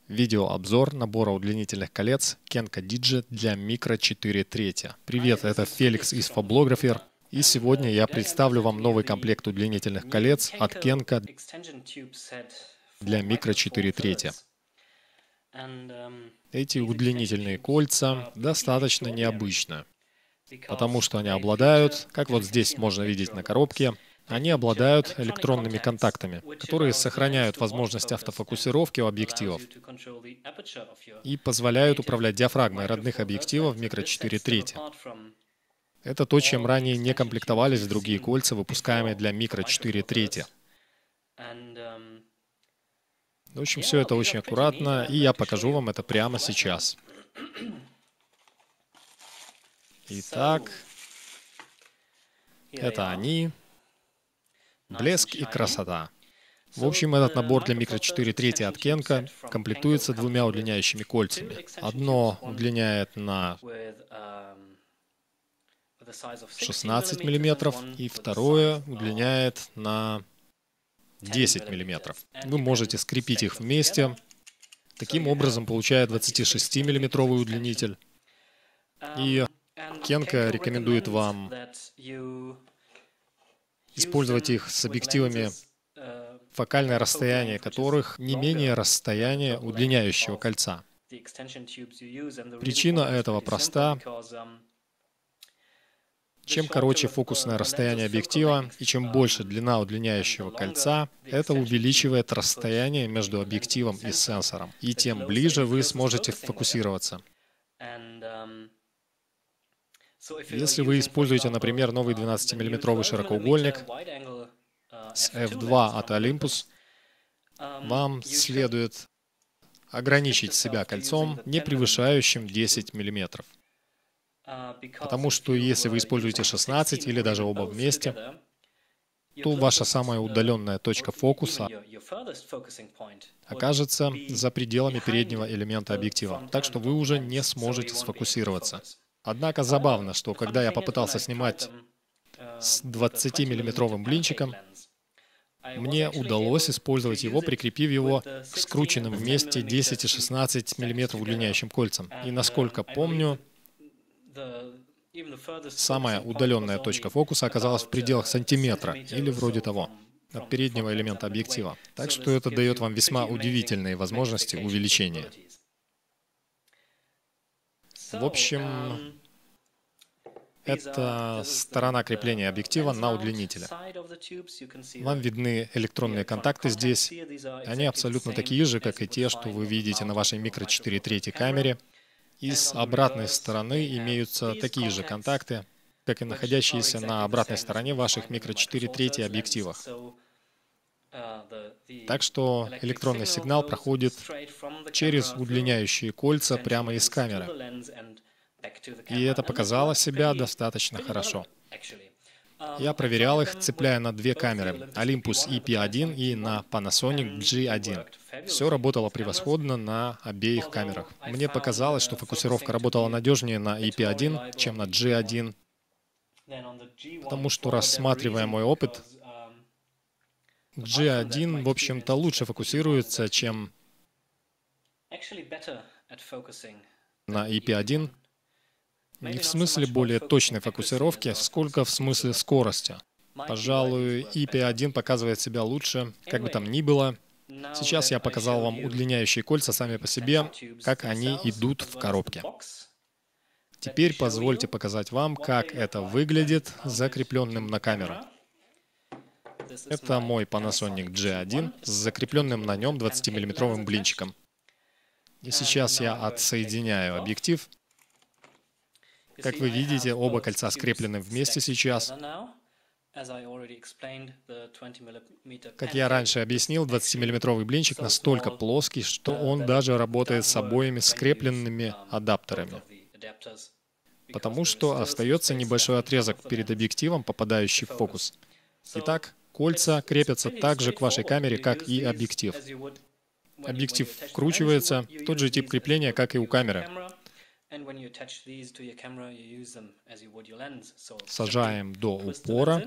Видеообзор набора удлинительных колец Kenko Digit для Micro 4 трети. Привет, это Феликс из Fablographer, и сегодня я представлю вам новый комплект удлинительных колец от Kenko для Micro 4 трети. Эти удлинительные кольца достаточно необычны, потому что они обладают, как вот здесь можно видеть на коробке, они обладают электронными контактами, которые сохраняют возможность автофокусировки у объективов и позволяют управлять диафрагмой родных объективов Micro 4 трети. Это то, чем ранее не комплектовались другие кольца, выпускаемые для Micro 4 трети. В общем, все это очень аккуратно, и я покажу вам это прямо сейчас. Итак, это они. Блеск и красота. В общем, этот набор для Micro 4 трети от Kenko комплектуется двумя удлиняющими кольцами. Одно удлиняет на 16 мм, и второе удлиняет на 10 мм. Вы можете скрепить их вместе. Таким образом, получая 26-миллиметровый удлинитель. И Kenko рекомендует вам использовать их с объективами, фокальное расстояние которых не менее расстояния удлиняющего кольца. Причина этого проста. Чем короче фокусное расстояние объектива и чем больше длина удлиняющего кольца, это увеличивает расстояние между объективом и сенсором, и тем ближе вы сможете фокусироваться. Если вы используете, например, новый 12-мм широкоугольник с f2 от Olympus, вам следует ограничить себя кольцом, не превышающим 10 мм. Потому что если вы используете 16 или даже оба вместе, то ваша самая удаленная точка фокуса окажется за пределами переднего элемента объектива, так что вы уже не сможете сфокусироваться. Однако забавно, что когда я попытался снимать с 20-миллиметровым блинчиком, мне удалось использовать его, прикрепив его к скрученным вместе 10 и 16 мм удлиняющим кольцам. И насколько помню, самая удаленная точка фокуса оказалась в пределах сантиметра или вроде того от переднего элемента объектива. Так что это дает вам весьма удивительные возможности увеличения. В общем, это сторона крепления объектива на удлинителе. Вам видны электронные контакты здесь. Они абсолютно такие же, как и те, что вы видите на вашей Micro 4 трети камере. И с обратной стороны имеются такие же контакты, как и находящиеся на обратной стороне ваших Micro 4 трети объективах. Так что электронный сигнал проходит через удлиняющие кольца прямо из камеры. И это показало себя достаточно хорошо. Я проверял их, цепляя на две камеры, Olympus EP1 и на Panasonic G1. Все работало превосходно на обеих камерах. Мне показалось, что фокусировка работала надежнее на EP1, чем на G1, потому что, рассматривая мой опыт, G1, в общем-то, лучше фокусируется, чем на EP1. Не в смысле более точной фокусировки, сколько в смысле скорости. Пожалуй, EP1 показывает себя лучше, как бы там ни было. Сейчас я показал вам удлиняющие кольца сами по себе, как они идут в коробке. Теперь позвольте показать вам, как это выглядит закрепленным на камеру. Это мой Panasonic G1 с закрепленным на нем 20-миллиметровым блинчиком. И сейчас я отсоединяю объектив. Как вы видите, оба кольца скреплены вместе сейчас. Как я раньше объяснил, 20-миллиметровый блинчик настолько плоский, что он даже работает с обоими скрепленными адаптерами. Потому что остается небольшой отрезок перед объективом, попадающий в фокус. Итак, кольца крепятся так же к вашей камере, как и объектив. Объектив вкручивается, тот же тип крепления, как и у камеры. Сажаем до упора.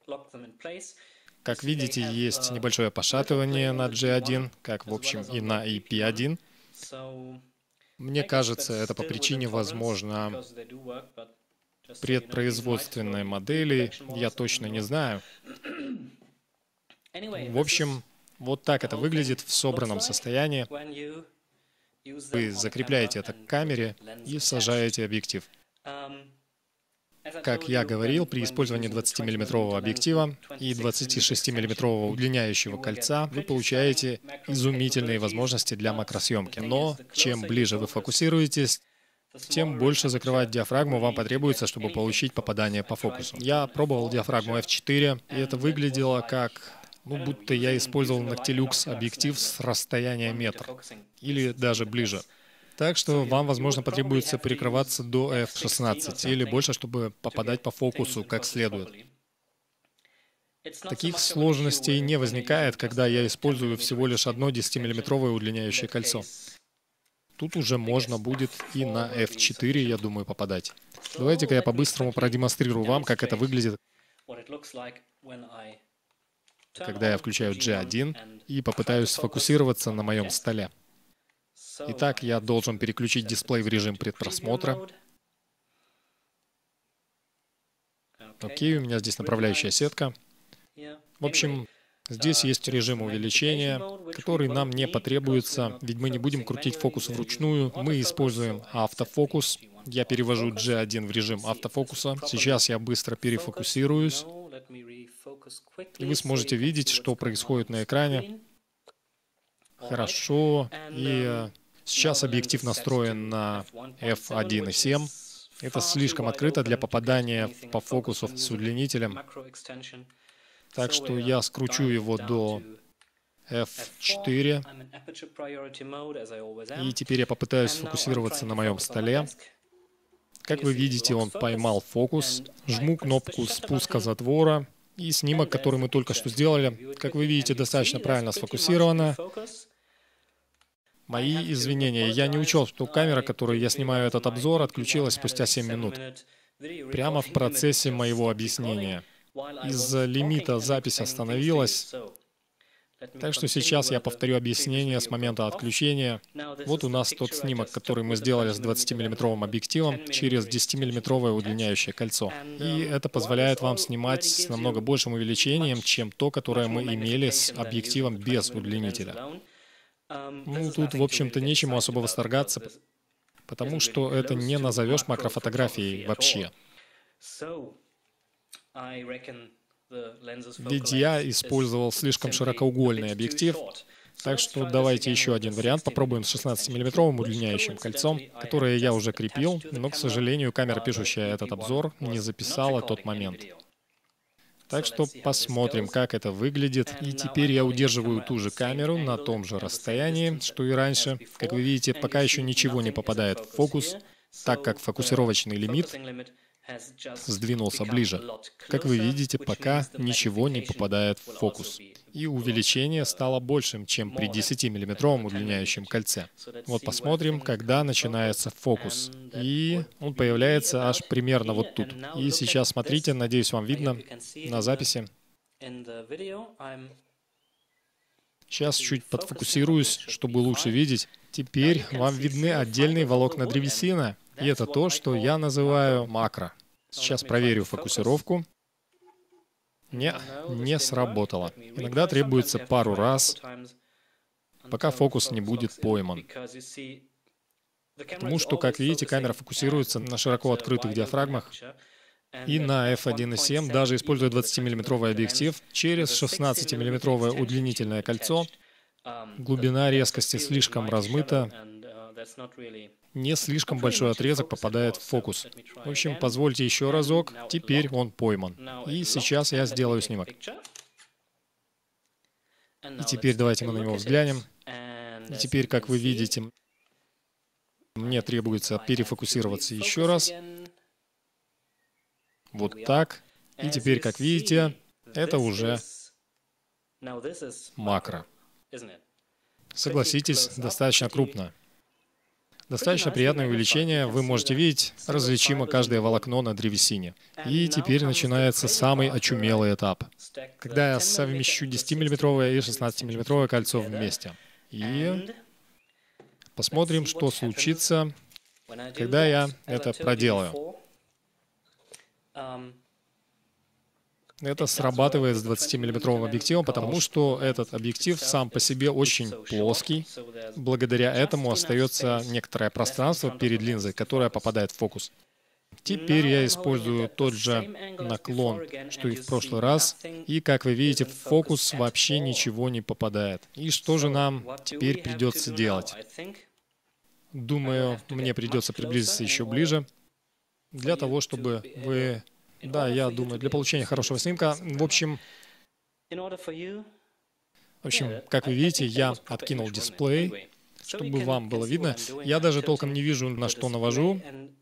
Как видите, есть небольшое пошатывание на G1, как, в общем, и на EP1. Мне кажется, это по причине, возможно, предпроизводственной модели, я точно не знаю. В общем, вот так это выглядит в собранном состоянии. Вы закрепляете это к камере и сажаете объектив. Как я говорил, при использовании 20-мм объектива и 26-мм удлиняющего кольца вы получаете изумительные возможности для макросъемки. Но чем ближе вы фокусируетесь, тем больше закрывать диафрагму вам потребуется, чтобы получить попадание по фокусу. Я пробовал диафрагму f4, и это выглядело как, будто я использовал Noctilux объектив с расстояния метр, или даже ближе. Так что вам, возможно, потребуется перекрываться до f16 или больше, чтобы попадать по фокусу как следует. Таких сложностей не возникает, когда я использую всего лишь одно 10-мм удлиняющее кольцо. Тут уже можно будет и на f4, я думаю, попадать. Давайте-ка я по-быстрому продемонстрирую вам, как это выглядит, когда я включаю G1 и попытаюсь сфокусироваться на моем столе. Итак, я должен переключить дисплей в режим предпросмотра. Окей, у меня здесь направляющая сетка. В общем, здесь есть режим увеличения, который нам не потребуется, ведь мы не будем крутить фокус вручную. Мы используем автофокус. Я перевожу G1 в режим автофокуса. Сейчас я быстро перефокусируюсь. И вы сможете видеть, что происходит на экране. Хорошо. И сейчас объектив настроен на f1.7. Это слишком открыто для попадания по фокусу с удлинителем. Так что я скручу его до f4. И теперь я попытаюсь сфокусироваться на моем столе. Как вы видите, он поймал фокус. Жму кнопку спуска затвора. И снимок, который мы только что сделали, как вы видите, достаточно правильно сфокусировано. Мои извинения, я не учел, что камера, которой я снимаю этот обзор, отключилась спустя 7 минут. Прямо в процессе моего объяснения. Из-за лимита запись остановилась. Так что сейчас я повторю объяснение с момента отключения. Вот у нас тот снимок, который мы сделали с 20-мм объективом через 10-мм удлиняющее кольцо. И это позволяет вам снимать с намного большим увеличением, чем то, которое мы имели с объективом без удлинителя. Тут, в общем-то, нечему особо восторгаться, потому что это не назовешь макрофотографией вообще. Ведь я использовал слишком широкоугольный объектив, так что давайте еще один вариант попробуем с 16-мм удлиняющим кольцом, которое я уже крепил, но, к сожалению, камера, пишущая этот обзор, не записала тот момент. Так что посмотрим, как это выглядит. И теперь я удерживаю ту же камеру на том же расстоянии, что и раньше. Как вы видите, пока еще ничего не попадает в фокус, так как фокусировочный лимит сдвинулся ближе. Как вы видите, пока ничего не попадает в фокус. И увеличение стало большим, чем при 10-мм удлиняющем кольце. Вот посмотрим, когда начинается фокус. И он появляется аж примерно вот тут. И сейчас смотрите, надеюсь, вам видно на записи. Сейчас чуть подфокусируюсь, чтобы лучше видеть. Теперь вам видны отдельные волокна древесины. И это то, что я называю макро. Сейчас проверю фокусировку. Не сработало. Иногда требуется пару раз, пока фокус не будет пойман. Потому что, как видите, камера фокусируется на широко открытых диафрагмах. И на f1.7, даже используя 20-мм объектив, через 16-мм удлинительное кольцо, глубина резкости слишком размыта, не слишком большой отрезок попадает в фокус. В общем, позвольте еще разок, теперь он пойман. И сейчас я сделаю снимок. И теперь давайте мы на него взглянем. И теперь, как вы видите, мне требуется перефокусироваться еще раз. Вот так. И теперь, как видите, это уже макро. Согласитесь, достаточно крупно. Достаточно приятное увеличение. Вы можете видеть, различимо каждое волокно на древесине. И теперь начинается самый очумелый этап, когда я совмещу 10-миллиметровое и 16-миллиметровое кольцо вместе. И посмотрим, что случится, когда я это проделаю. Это срабатывает с 20-миллиметровым объективом, потому что этот объектив сам по себе очень плоский. Благодаря этому остается некоторое пространство перед линзой, которое попадает в фокус. Теперь я использую тот же наклон, что и в прошлый раз. И, как вы видите, в фокус вообще ничего не попадает. И что же нам теперь придется делать? Думаю, мне придется приблизиться еще ближе, для того, чтобы вы... Да, я думаю, для получения хорошего снимка. В общем, как вы видите, я откинул дисплей, чтобы вам было видно. Я даже толком не вижу, на что навожу.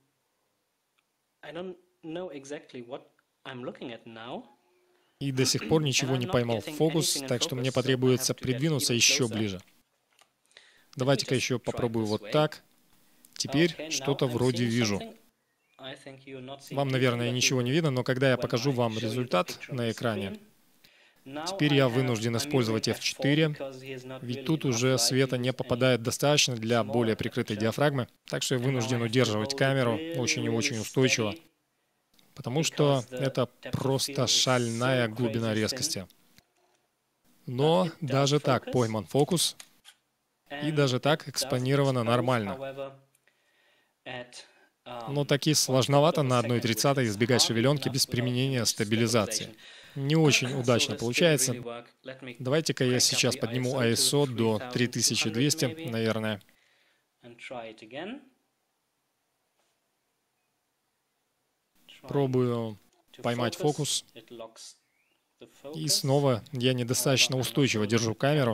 И до сих пор ничего не поймал в фокус, так что мне потребуется придвинуться еще ближе. Давайте-ка еще попробую вот так. Теперь что-то вроде вижу. Вам, наверное, ничего не видно, но когда я покажу вам результат на экране, теперь я вынужден использовать F4, ведь тут уже света не попадает достаточно для более прикрытой диафрагмы, так что я вынужден удерживать камеру очень и очень устойчиво, потому что это просто шальная глубина резкости. Но даже так пойман фокус, и даже так экспонировано нормально. Но таки сложновато на 1/30 избегать шевеленки без применения стабилизации. Не очень удачно получается. Давайте-ка я сейчас подниму ISO до 3200, наверное. Пробую поймать фокус. И снова я недостаточно устойчиво держу камеру.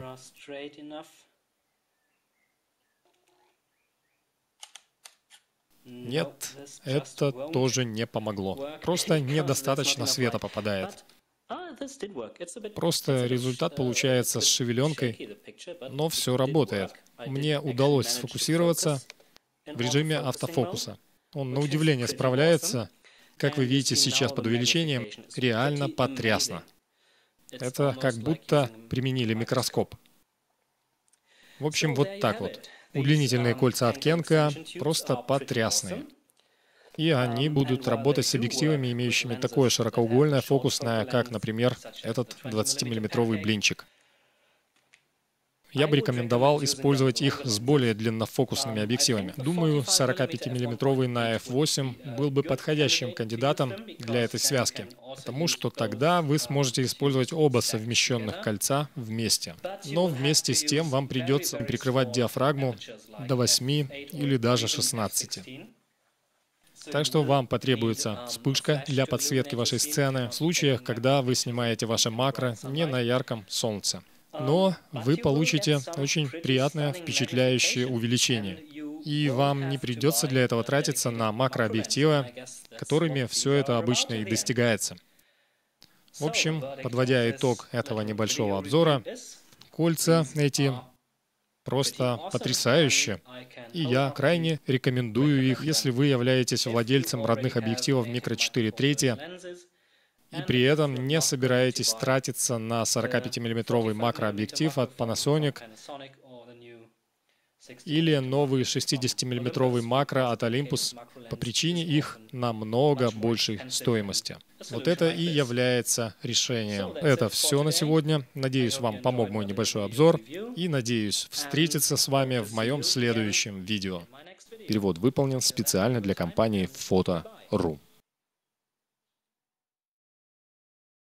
Нет, это тоже не помогло. Просто недостаточно света попадает. Просто результат получается с шевеленкой, но все работает. Мне удалось сфокусироваться в режиме автофокуса. Он на удивление справляется. Как вы видите сейчас под увеличением, реально потрясно. Это как будто применили микроскоп. В общем, вот так вот. Удлинительные кольца от Kenko просто потрясные. И они будут работать с объективами, имеющими такое широкоугольное фокусное, как, например, этот 20-миллиметровый блинчик. Я бы рекомендовал использовать их с более длиннофокусными объективами. Думаю, 45-миллиметровый на f8 был бы подходящим кандидатом для этой связки, потому что тогда вы сможете использовать оба совмещенных кольца вместе. Но вместе с тем вам придется прикрывать диафрагму до 8 или даже 16. Так что вам потребуется вспышка для подсветки вашей сцены в случаях, когда вы снимаете ваше макро не на ярком солнце. Но вы получите очень приятное, впечатляющее увеличение. И вам не придется для этого тратиться на макрообъективы, которыми все это обычно и достигается. В общем, подводя итог этого небольшого обзора, кольца эти просто потрясающие. И я крайне рекомендую их, если вы являетесь владельцем родных объективов Micro 4 Трети, и при этом не собираетесь тратиться на 45-миллиметровый макрообъектив от Panasonic или новый 60-миллиметровый макро от Olympus по причине их намного большей стоимости. Вот это и является решением. Это все на сегодня. Надеюсь, вам помог мой небольшой обзор. И надеюсь встретиться с вами в моем следующем видео. Перевод выполнен специально для компании Photo.ru.